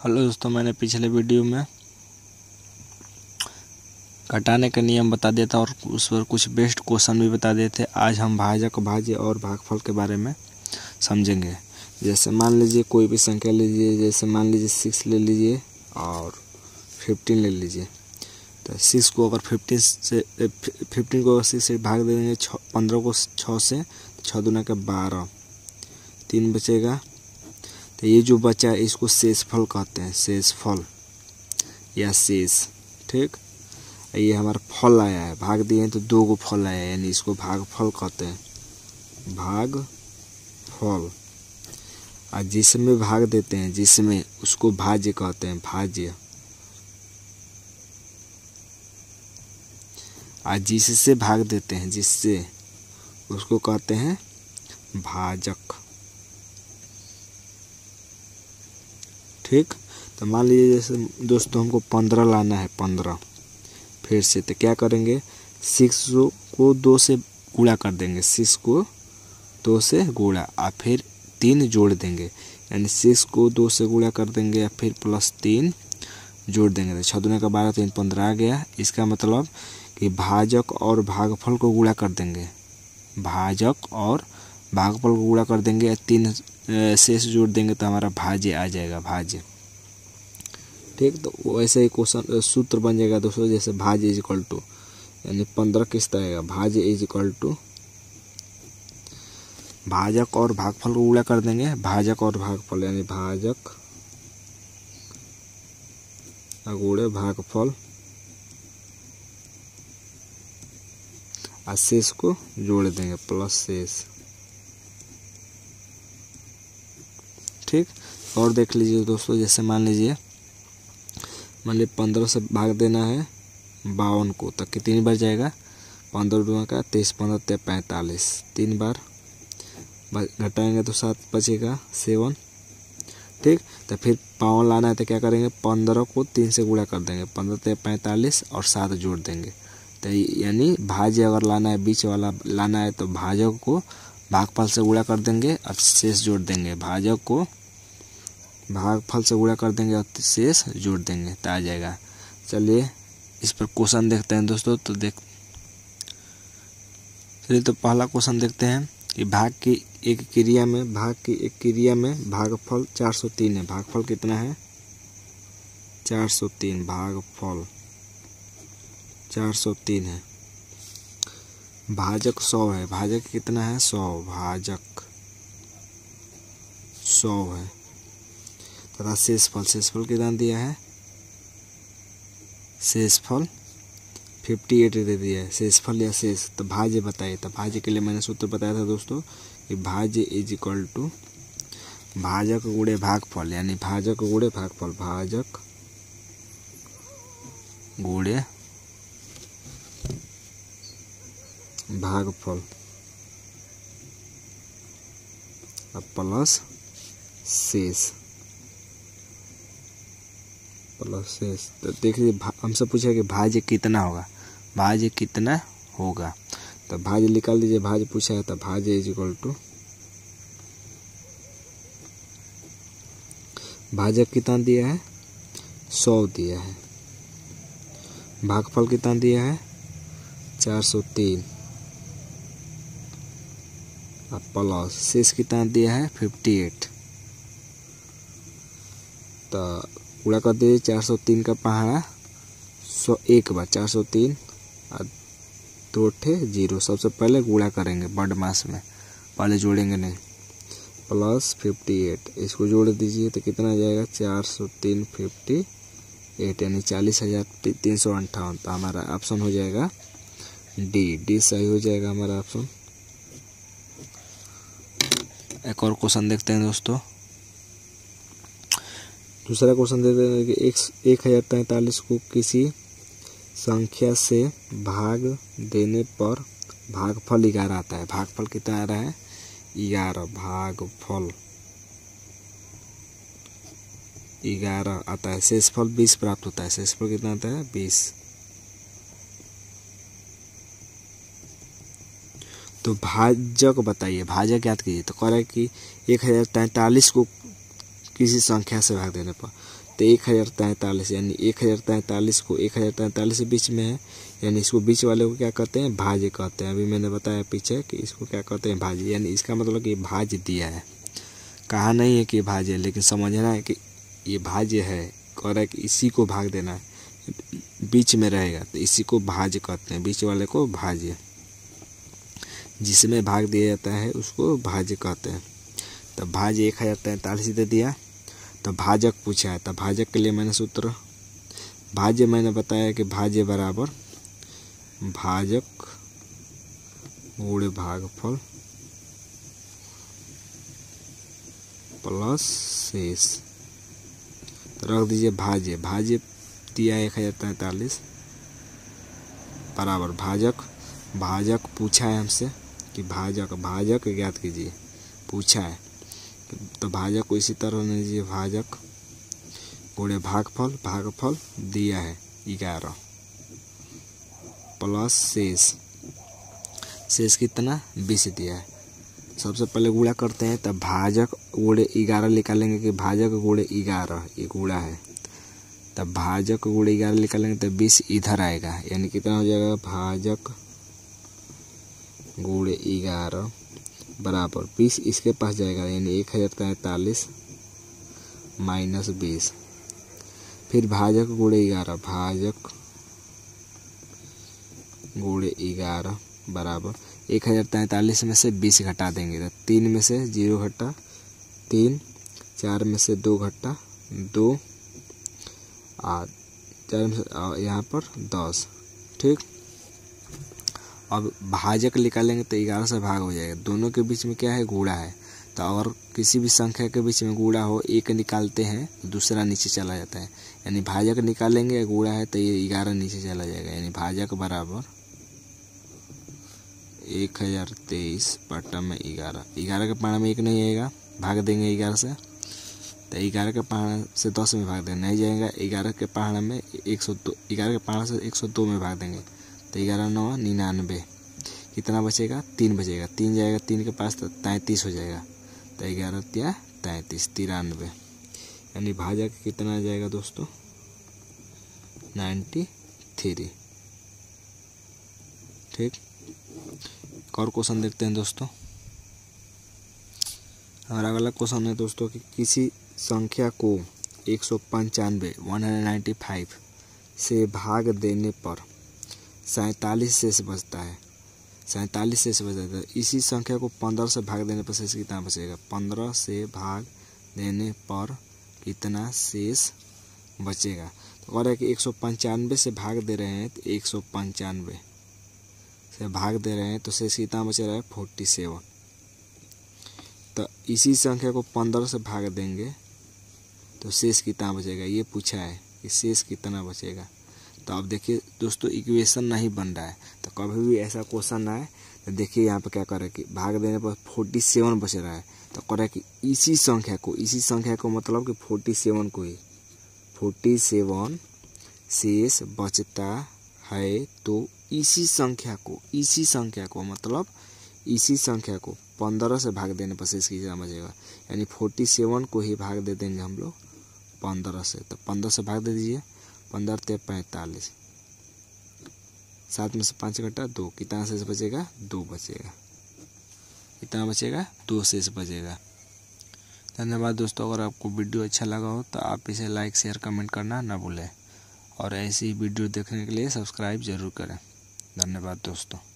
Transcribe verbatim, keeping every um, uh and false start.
Hello दोस्तों, मैंने पिछले वीडियो में घटाने का नियम बता दिया था और उस पर कुछ बेस्ट क्वेश्चन भी बता दिए थे। आज हम भाजक भाज्य और भागफल के बारे में समझेंगे। जैसे मान लीजिए कोई भी संख्या लीजिए, जैसे मान लीजिए सिक्स ले लीजिए और फिफ्टीन ले लीजिए। तो सिक्स को अगर फिफ्टीन से फिफ्टीन को अगर सिक्स से भाग देंगे, पंद्रह को छः से, तो छः दूना के बारह, तीन बचेगा। तो ये जो बचा है इसको शेषफल कहते हैं, शेषफल या शेष। ठीक, ये हमारा फल आया है, भाग दिए हैं तो दो गो फल आया है, यानी इसको भागफल कहते हैं, भागफल। और जिसमें भाग देते हैं, जिसमें, उसको भाज्य कहते हैं, भाज्य। और जिससे भाग देते हैं, जिससे, उसको कहते हैं भाजक। ठीक, तो मान लीजिए जैसे दोस्तों हमको पंद्रह लाना है, पंद्रह फिर से, तो क्या करेंगे, सिक्स को दो से गुणा कर देंगे, सिक्स को दो से गुणा और फिर तीन जोड़ देंगे, यानी सिक्स को दो से गुणा कर देंगे या फिर प्लस तीन जोड़ देंगे, तो छः दूना का बारह, तीन पंद्रह आ गया। इसका मतलब कि भाजक और भागफल को गुणा कर देंगे, भाजक और भागफल को गुणा कर देंगे या तीन शेष जोड़ देंगे तो हमारा भाज्य आ जाएगा, भाज्य। ठीक, तो वैसे ही क्वेश्चन सूत्र बन जाएगा दोस्तों, जैसे भाज्य इज इक्वल टू, यानी पंद्रह किस्त आएगा, भाज्य इज इक्वल टू, भाजक और भागफल को गुणा कर देंगे, भाजक और भागफल, यानी भाजक गुणे भागफल और शेष को जोड़ देंगे, प्लस शेष। ठीक, और देख लीजिए दोस्तों, जैसे मान लीजिए मान लीजिए पंद्रह से भाग देना है बावन को, तो कितनी बार जाएगा, पंद्रह दूना का तेईस, पंद्रह ते पैंतालीस, तीन बार घटाएंगे तो सात बचेगा, सेवन। ठीक, तो फिर बावन लाना है तो क्या करेंगे, पंद्रह को तीन से गुणा कर देंगे, पंद्रह ते पैंतालीस और सात जोड़ देंगे। तो यानी भाज्य अगर लाना है, बीच वाला लाना है, तो भाजक को भागफल से गुणा कर देंगे और शेष जोड़ देंगे, भाजक को भागफल से गुणा कर देंगे और शेष जोड़ देंगे तो आ जाएगा। चलिए इस पर क्वेश्चन देखते हैं दोस्तों। तो देख चलिए तो पहला क्वेश्चन देखते हैं कि भाग की एक क्रिया में, भाग की एक क्रिया में भागफल चार सौ तीन है, भागफल कितना है, चार सौ तीन, भागफल चार सौ तीन है। भाजक सौ है, भाजक कितना है, सौ, भाजक सौ है। तथा शेषफल, शेषफल कितना दिया है, शेषफल फिफ्टी एट दे दिया है, शेषफल या शेष। तो भाज्य बताइए, तो भाज्य के लिए मैंने सूत्र बताया था दोस्तों कि भाज्य इज इक्वल टू भाजक गुणे भागफल, यानी भाजक गुणे भागफल, भाजक गुणे भागफल प्लस शेष, प्लस शेष। तो देखिए हमसे पूछा कि भाज्य कितना होगा, भाज्य कितना होगा, तो भाज्य निकाल दीजिए, भाज्य पूछा है तो भाज्य इज इक्वल टू, भाजक कितना दिया है, सौ दिया है, भागफल कितना दिया है, चार सौ तीन, और प्लस शेष कितना दिया है, फिफ्टी एट। तो गुणा कर दीजिए, चार सौ तीन का पहाड़ा सौ एक बार, चार सौ तीन और दो ठे जीरो, सबसे पहले गुणा करेंगे बड मास में, पहले जोड़ेंगे नहीं, प्लस फिफ्टी एट, इसको जोड़ दीजिए तो कितना आ जाएगा, चार सौ तीन फिफ्टी एट, यानी चालीस हजार तीन सौ अंठावन। तो हमारा ऑप्शन हो जाएगा डी, डी सही हो जाएगा हमारा ऑप्शन। एक और क्वेश्चन देखते हैं दोस्तों। दूसरा क्वेश्चन देते हैं कि एक एक हजार तैंतालीस को किसी संख्या से भाग देने पर भागफल ग्यारह आता है, भागफल कितना आ रहा है, ग्यारह, भागफल ग्यारह आता है, शेषफल बीस प्राप्त होता है, शेषफल कितना आता है, बीस। तो भाजक बताइए, भाजक याद कीजिए। तो कह रहा है कि एक हजार तैंतालीस को किसी संख्या से भाग देने पर, तो एक हज़ार तैंतालीस, यानी एक हज़ार तैंतालीस को एक हज़ार तैंतालीस से बीच में है, यानी इसको बीच वाले को क्या कहते हैं, भाज्य कहते हैं। अभी मैंने बताया पीछे कि इसको क्या कहते हैं, भाज्य। यानी इसका मतलब कि भाज्य दिया है, कहा नहीं है कि भाज्य है, लेकिन समझना है कि ये भाज्य है। कह रहा है कि इसी को भाग देना है, बीच में रहेगा तो इसी को भाज्य कहते हैं, बीच वाले को भाज्य। जिसमें भाग दिया जाता है उसको भाज्य कहते हैं। तब भाज्य एक हज़ार तैंतालीस दे दिया। तो भाजक पूछा है, तो भाजक के लिए मैंने सूत्र, भाज्य मैंने बताया कि भाज्य बराबर भाजक गुणे भागफल प्लस शेष। तो रख दीजिए भाज्य, भाज्य दिया एक हज़ार तैंतालीस बराबर भाजक, भाजक पूछा है हमसे कि भाजक, भाजक ज्ञात कीजिए, पूछा है। तो भाजक को इसी तरह होने दीजिए, भाजक गुणे भागफल, भागफल दिया है ग्यारह प्लस शेष, शेष कितना बीस दिया है। सबसे पहले गुणा करते हैं, तब भाजक गुणे ग्यारह निकालेंगे कि भाजक गुणे ग्यारह, ये गुणा है। तब भाजक गुणे ग्यारह निकालेंगे तो बीस इधर आएगा, यानी कितना हो जाएगा, भाजक गुणे ग्यारह बराबर बीस इसके पास जाएगा, यानी एक हज़ार तैंतालीस माइनस बीस। फिर भाजक गुणे ग्यारह, भाजक गुणे ग्यारह बराबर एक हज़ार तैंतालीस में से बीस घटा देंगे तो तीन में से जीरो घटा तीन, चार में से दो घटा दो, और चार में से यहाँ पर दस। ठीक, अब भाजक निकालेंगे तो ग्यारह से भाग हो जाएगा। दोनों के बीच में क्या है, गुणा है। तो अगर किसी भी संख्या के बीच में गुणा हो, एक निकालते हैं तो दूसरा नीचे चला जाता है, यानी भाजक निकालेंगे गुणा है तो ये ग्यारह नीचे चला जाएगा, यानी भाजक बराबर एक हज़ार तेईस बटा में ग्यारह। ग्यारह के पाँच में एक नहीं आएगा, भाग देंगे ग्यारह से, तो ग्यारह के पाँच से दस में भाग देंगे, नहीं जाएगा। ग्यारह के पाँच में एक सौ दो, ग्यारह के पाँच से एक सौ दो में भाग देंगे तो ग्यारह नौ निन्यानवे, कितना बचेगा, तीन बचेगा, तीन जाएगा तीन के पास तो तैंतीस हो जाएगा, तो ग्यारह त्या तैंतीस, तिरानवे, यानी भाजक कितना आ जाएगा दोस्तों, नाइन्टी थ्री। ठीक, और क्वेश्चन देखते हैं दोस्तों। हमारा अगला क्वेश्चन है दोस्तों कि किसी संख्या को एक सौ पंचानवे वन हंड्रेड नाइन्टी फाइव से भाग देने पर सैंतालीस शेष बचता है, सैंतालीस शेष बचता है। इसी संख्या को पंद्रह से भाग देने पर शेष कितना बचेगा, पंद्रह से भाग देने पर कितना शेष बचेगा। तो कह रहा है कि एक सौ पंचानवे से भाग दे रहे हैं, तो एक सौ पंचानवे से भाग दे रहे हैं तो शेष कितना बच रहा है, फोर्टी सेवन। तो इसी संख्या को पंद्रह से भाग देंगे तो शेष कितना बचेगा, ये पूछा है कि शेष कितना बचेगा। तो अब देखिए दोस्तों, इक्वेशन नहीं बन रहा है, तो कभी भी ऐसा क्वेश्चन आए तो देखिए यहाँ पे क्या कर रहा है कि भाग देने पर फोर्टी सेवन बच रहा है। तो कह रहा है कि इसी संख्या को, इसी संख्या को मतलब कि फोर्टी सेवन को ही फोर्टी सेवन शेष बचता है, तो इसी संख्या को, इसी संख्या को मतलब इसी संख्या को पंद्रह से भाग देने पर शेष कितना बचेगा, यानी फोर्टी सेवन को ही भाग दे देंगे हम लोग पंद्रह से। तो पंद्रह से भाग दे दीजिए, पंद्रह ते पैंतालीस, सात में से पाँच घटा दो, कितना शेष बचेगा, दो बचेगा, कितना बचेगा, दो शेष बचेगा। धन्यवाद दोस्तों। अगर आपको वीडियो अच्छा लगा हो तो आप इसे लाइक शेयर कमेंट करना ना भूलें, और ऐसी वीडियो देखने के लिए सब्सक्राइब जरूर करें। धन्यवाद दोस्तों।